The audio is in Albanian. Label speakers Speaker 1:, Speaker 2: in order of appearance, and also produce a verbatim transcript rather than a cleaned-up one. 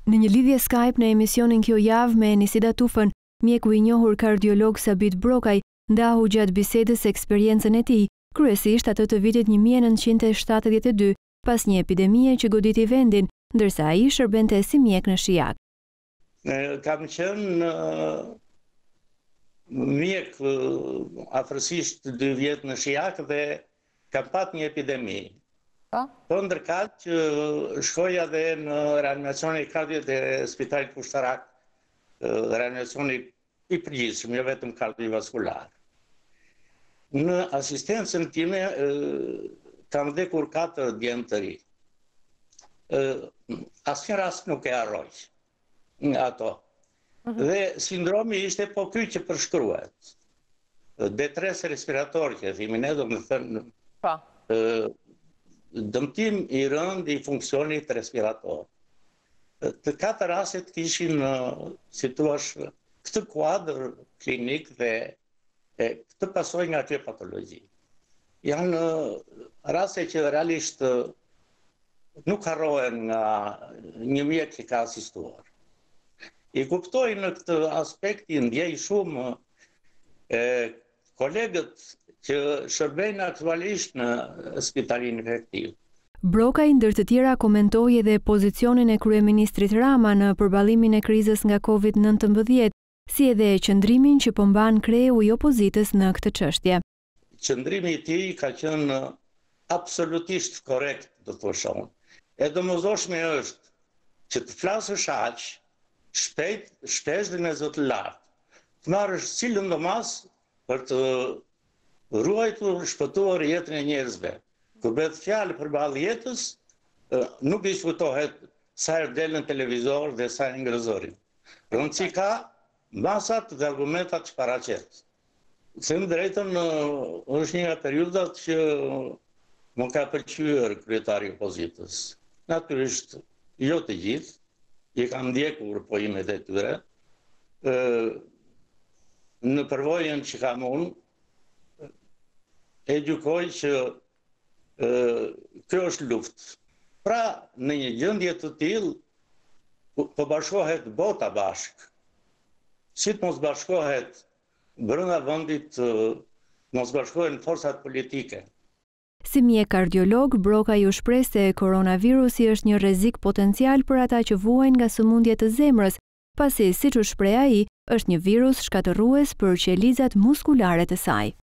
Speaker 1: Në një lidhje Skype në emisionin kjo javë me Nisida Tufën, mjeku i njohur kardiolog Sabit Brokaj ndahu gjatë bisedës eksperiencën e tij, kryesisht atë të vitit një mijë e nëntëqind e shtatëdhjetë e dy, pas një epidemie që goditi vendin, ndërsa ai shërbente si mjek në Shijak.
Speaker 2: Kam qenë mjek afërsisht dy vjet në Shijak dhe kam pat një epidemi. Po ndërkaq shkoja dhe në reanimacioni kardio të Spitalit Pushtarak, reanimacioni i përgjithshëm, jo vetëm kardiovaskular. Në asistencën time kam vdekur katër djemë të ri. Asnjë rast nuk e harroj nga ato. Dhe sindromi ishte po ky që përshkruhet. Detres respirator që thimin ne, do të thënë dëmtim i rënd i funksionit respirator. Të katër rastet kishin, si thua, këtë kuadër klinik dhe këtë pasoj nga kjo patologji. Janë raste që realisht nuk harrohen nga një mjek që ka asistuar. I kuptoj në këtë aspekt, i ndjej shumë kolegët që shërbejnë aktualisht në spitalin efektiv.
Speaker 1: Brokaj ndër të tjera komentoi edhe pozicionin e kryeministrit Rama në përballimin e krizës nga Covid nëntëmbëdhjetë, si edhe qëndrimin që po mban kreu i opozitës në këtë çështje.
Speaker 2: Qëndrimi i tij ka qenë absolutisht korrekt, do të thosh unë. E domosdoshme është që të flasësh aq shpejt, shpesh dhe me zot lart, të marrësh cilën do mas për të ruajtur, shpëtuar jetën e njerëzve. Kur bëhet fjalë përballë jetës, nuk diskutohet sa herë del në televizor dhe sa herë ngrëzorin. Rëndësi ka masat dhe argumentat që paraqet. Them drejtën, është një nga periudat që më ka pëlqyer kryetari i opozitës. Natyrisht, jo të gjithë, i kam ndjekur pojimet e tyre. Në përvojën që kam unë, e gjykoj që kjo është luftë. Pra, në një gjendje të tillë, po bashkohet bota bashkë. Si të mos bashkohet brenda vendit, mos bashkohen forcat politike.
Speaker 1: Si mjek kardiolog, Brokaj u shpreh se koronavirusi është një rrezik potencial për ata që vuajnë nga sëmundjet të zemrës, pasi siç u shpreh ai, është një virus shkatërrues për qelizat muskulare të saj.